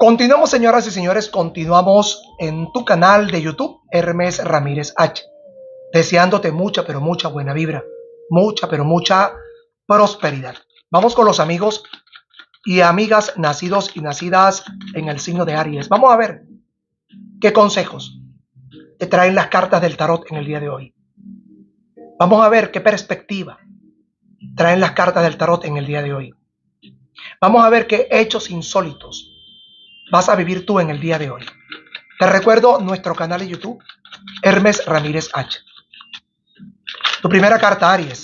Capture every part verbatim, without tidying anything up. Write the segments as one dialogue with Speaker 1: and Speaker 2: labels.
Speaker 1: Continuamos, señoras y señores, continuamos en tu canal de YouTube, Hermes Ramírez H. Deseándote mucha, pero mucha buena vibra, mucha, pero mucha prosperidad. Vamos con los amigos y amigas nacidos y nacidas en el signo de Aries. Vamos a ver qué consejos te traen las cartas del tarot en el día de hoy. Vamos a ver qué perspectiva traen las cartas del tarot en el día de hoy. Vamos a ver qué hechos insólitos vas a vivir tú en el día de hoy. Te recuerdo nuestro canal de YouTube, Hermes Ramírez H. Tu primera carta, Aries.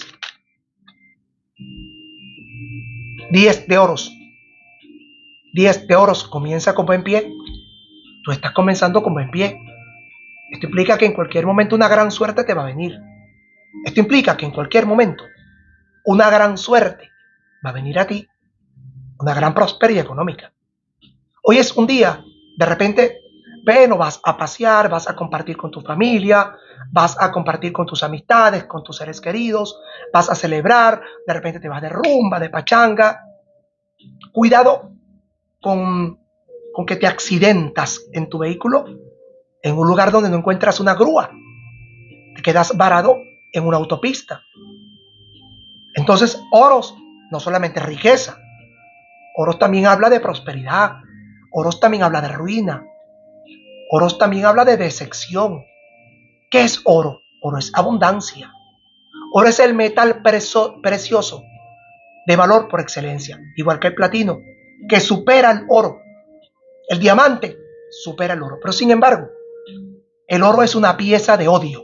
Speaker 1: diez de oros. diez de oros. Comienza con buen pie. Tú estás comenzando con buen pie. Esto implica que en cualquier momento una gran suerte te va a venir. Esto implica que en cualquier momento una gran suerte va a venir a ti. Una gran prosperidad económica. Hoy es un día, de repente, bueno, vas a pasear, vas a compartir con tu familia, vas a compartir con tus amistades, con tus seres queridos, vas a celebrar, de repente te vas de rumba, de pachanga. Cuidado con, con que te accidentas en tu vehículo, en un lugar donde no encuentras una grúa. Te quedas varado en una autopista. Entonces, oros, no solamente riqueza, oros también habla de prosperidad. Oros también habla de ruina. Oros también habla de decepción. ¿Qué es oro? Oro es abundancia. Oro es el metal preso, precioso de valor por excelencia, igual que el platino, que supera el oro. El diamante supera el oro. Pero sin embargo, el oro es una pieza de odio.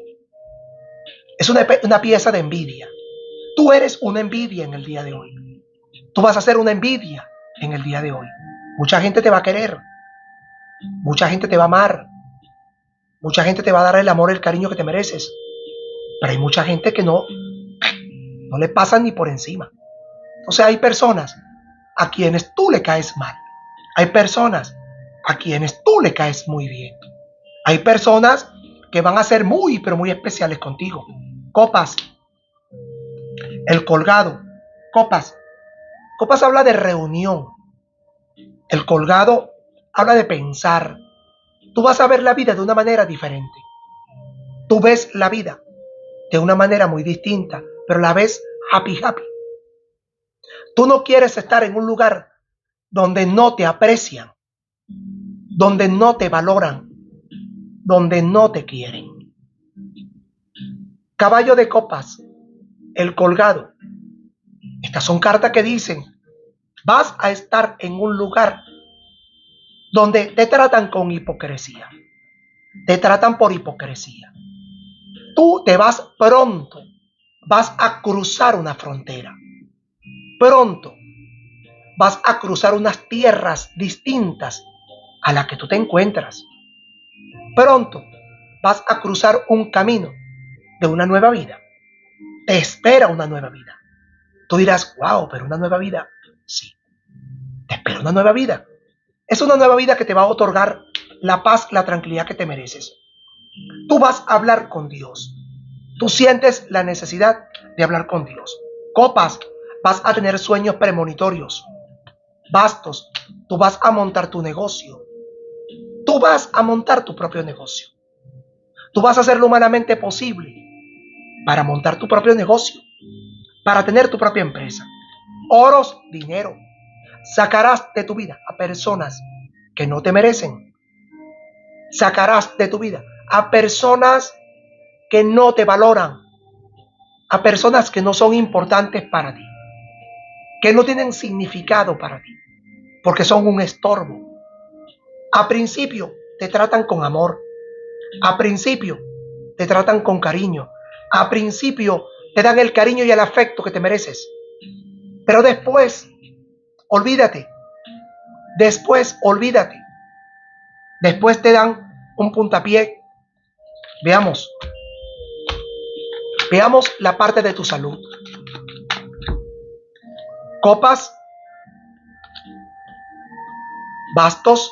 Speaker 1: Es una, una pieza de envidia. Tú eres una envidia en el día de hoy. Tú vas a ser una envidia en el día de hoy. Mucha gente te va a querer, mucha gente te va a amar, mucha gente te va a dar el amor y el cariño que te mereces, pero hay mucha gente que no, no le pasan ni por encima. Entonces hay personas a quienes tú le caes mal, hay personas a quienes tú le caes muy bien, hay personas que van a ser muy, pero muy especiales contigo. Copas, el colgado, copas, copas habla de reunión. El colgado habla de pensar. Tú vas a ver la vida de una manera diferente. Tú ves la vida de una manera muy distinta, pero la ves happy, happy. Tú no quieres estar en un lugar donde no te aprecian, donde no te valoran, donde no te quieren. Caballo de copas, el colgado. Estas son cartas que dicen: vas a estar en un lugar donde te tratan con hipocresía. Te tratan por hipocresía. Tú te vas pronto. Vas a cruzar una frontera. Pronto vas a cruzar unas tierras distintas a las que tú te encuentras. Pronto vas a cruzar un camino de una nueva vida. Te espera una nueva vida. Tú dirás: wow, pero una nueva vida. Sí, te espera una nueva vida. Es una nueva vida que te va a otorgar la paz, la tranquilidad que te mereces. Tú vas a hablar con Dios. Tú sientes la necesidad de hablar con Dios. Copas, vas a tener sueños premonitorios. Bastos, tú vas a montar tu negocio. Tú vas a montar tu propio negocio. Tú vas a hacer lo humanamente posible para montar tu propio negocio, para tener tu propia empresa. Oros, dinero. Sacarás de tu vida a personas que no te merecen. Sacarás de tu vida a personas que no te valoran, a personas que no son importantes para ti, que no tienen significado para ti, porque son un estorbo. A principio te tratan con amor, a principio te tratan con cariño, a principio te dan el cariño y el afecto que te mereces, pero después olvídate, después olvídate, después te dan un puntapié. Veamos, veamos la parte de tu salud. Copas, bastos,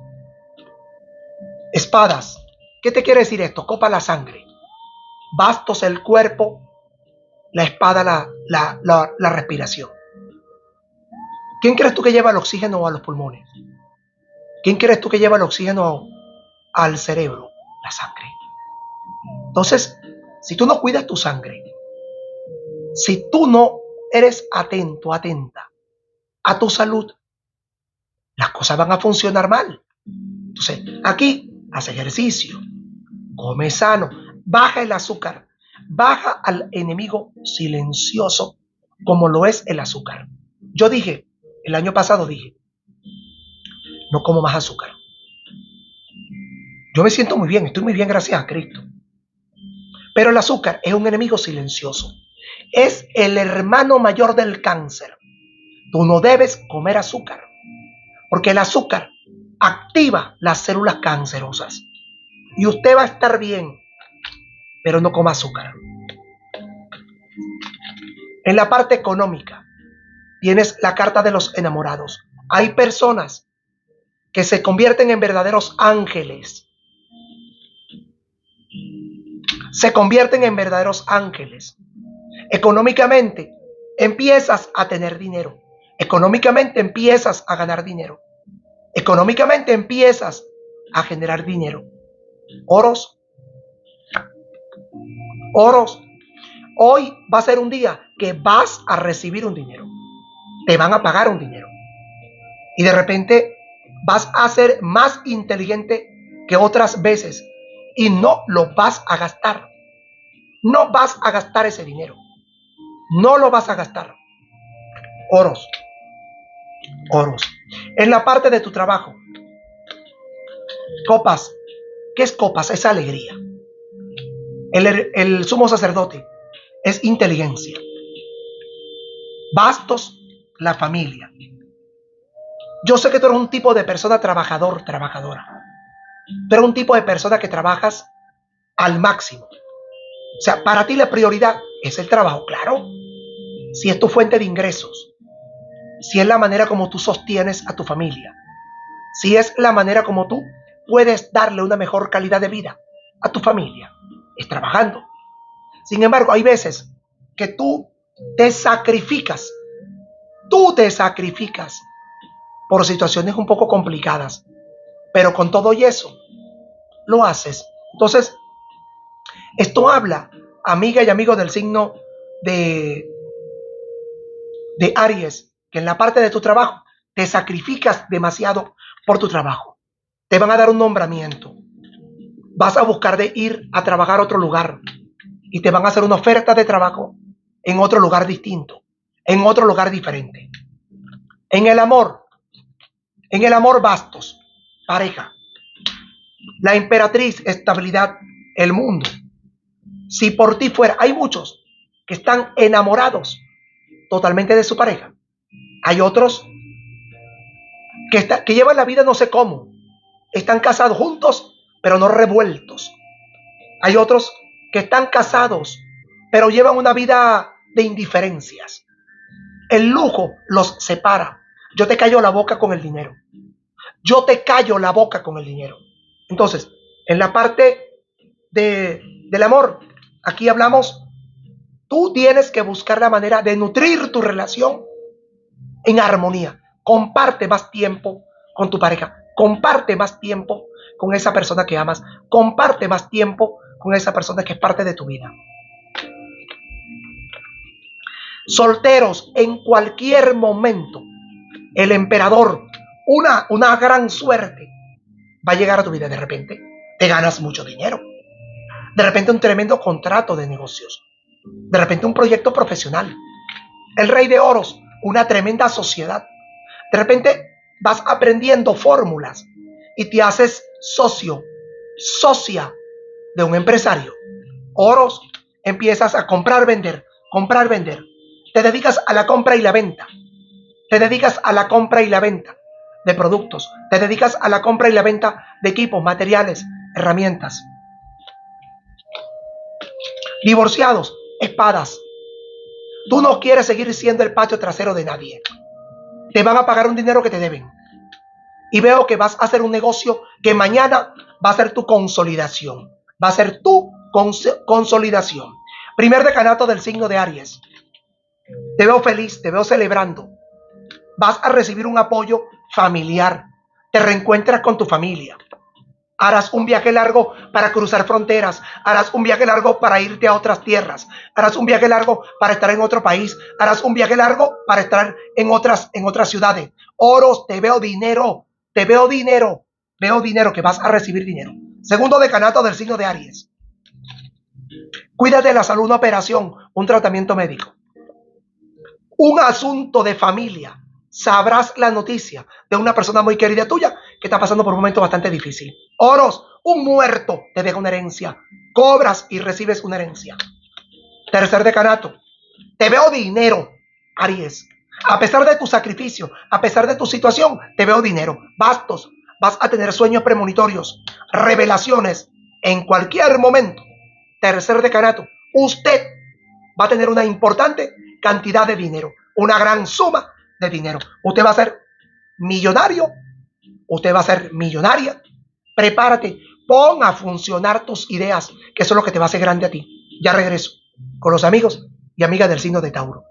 Speaker 1: espadas. ¿Qué te quiere decir esto? Copa, la sangre. Bastos, el cuerpo. La espada, la, la, la, la respiración. ¿Quién crees tú que lleva el oxígeno a los pulmones? ¿Quién crees tú que lleva el oxígeno al cerebro? La sangre. Entonces, si tú no cuidas tu sangre, si tú no eres atento, atenta a tu salud, las cosas van a funcionar mal. Entonces, aquí, haz ejercicio, come sano, baja el azúcar, baja al enemigo silencioso como lo es el azúcar. Yo dije, el año pasado dije, no como más azúcar. Yo me siento muy bien, estoy muy bien gracias a Cristo. Pero el azúcar es un enemigo silencioso. Es el hermano mayor del cáncer. Tú no debes comer azúcar, porque el azúcar activa las células cancerosas. Y usted va a estar bien, pero no coma azúcar. En la parte económica, tienes la carta de los enamorados. Hay personas que se convierten en verdaderos ángeles. Se convierten en verdaderos ángeles. Económicamente, empiezas a tener dinero. Económicamente empiezas a ganar dinero. Económicamente empiezas a generar dinero. Oros. Oros. Hoy va a ser un día que vas a recibir un dinero. Te van a pagar un dinero. Y de repente vas a ser más inteligente que otras veces y no lo vas a gastar. No vas a gastar ese dinero. No lo vas a gastar. Oros. Oros. En la parte de tu trabajo. Copas. ¿Qué es copas? Es alegría. El, el sumo sacerdote es inteligencia. Bastos, la familia. Yo sé que tú eres un tipo de persona trabajador, trabajadora. Pero un tipo de persona que trabajas al máximo. O sea, para ti la prioridad es el trabajo, claro. Si es tu fuente de ingresos. Si es la manera como tú sostienes a tu familia. Si es la manera como tú puedes darle una mejor calidad de vida a tu familia. Es trabajando. Sin embargo, hay veces que tú te sacrificas. Tú te sacrificas por situaciones un poco complicadas. Pero con todo y eso, lo haces. Entonces, esto habla, amiga y amigo del signo de, de Aries, que en la parte de tu trabajo te sacrificas demasiado por tu trabajo. Te van a dar un nombramiento. Vas a buscar de ir a trabajar a otro lugar y te van a hacer una oferta de trabajo en otro lugar distinto, en otro lugar diferente. En el amor, en el amor bastos, pareja. La emperatriz, estabilidad, el mundo. Si por ti fuera, hay muchos que están enamorados totalmente de su pareja. Hay otros que, está, que llevan la vida no sé cómo. Están casados juntos, pero no revueltos. Hay otros que están casados, pero llevan una vida de indiferencias. El lujo los separa. Yo te callo la boca con el dinero. Yo te callo la boca con el dinero. Entonces, en la parte de, del amor, aquí hablamos, tú tienes que buscar la manera de nutrir tu relación en armonía. Comparte más tiempo con tu pareja. Comparte más tiempo con esa persona que amas. Comparte más tiempo con esa persona que es parte de tu vida. Solteros, en cualquier momento, el emperador, una, una gran suerte va a llegar a tu vida. De repente te ganas mucho dinero. De repente un tremendo contrato de negocios. De repente un proyecto profesional. El rey de oros, una tremenda sociedad. De repente vas aprendiendo fórmulas y te haces socio, socia de un empresario. Oros, empiezas a comprar, vender, comprar, vender. Te dedicas a la compra y la venta. Te dedicas a la compra y la venta de productos. Te dedicas a la compra y la venta de equipos, materiales, herramientas. Divorciados, espadas. Tú no quieres seguir siendo el patio trasero de nadie. Te van a pagar un dinero que te deben. Y veo que vas a hacer un negocio que mañana va a ser tu consolidación. Va a ser tu cons- consolidación. Primer decanato del signo de Aries. Te veo feliz, te veo celebrando. Vas a recibir un apoyo familiar. te reencuentras con tu familia. Harás un viaje largo para cruzar fronteras. Harás un viaje largo para irte a otras tierras. Harás un viaje largo para estar en otro país. Harás un viaje largo para estar en otras, en otras ciudades. Oros, te veo dinero. Te veo dinero. Veo dinero, que vas a recibir dinero. Segundo decanato del signo de Aries. Cuídate de la salud, una operación, un tratamiento médico. Un asunto de familia. Sabrás la noticia de una persona muy querida tuya que está pasando por un momento bastante difícil. Oros, un muerto te deja una herencia. Cobras y recibes una herencia. Tercer decanato. Te veo dinero, Aries. A pesar de tu sacrificio, a pesar de tu situación, te veo dinero. Bastos, vas a tener sueños premonitorios, revelaciones en cualquier momento. Tercer decanato. Usted va a tener una importante cantidad de dinero, una gran suma de dinero. Usted va a ser millonario, usted va a ser millonaria. Prepárate, pon a funcionar tus ideas, que eso es lo que te va a hacer grande a ti. Ya regreso con los amigos y amigas del signo de Tauro.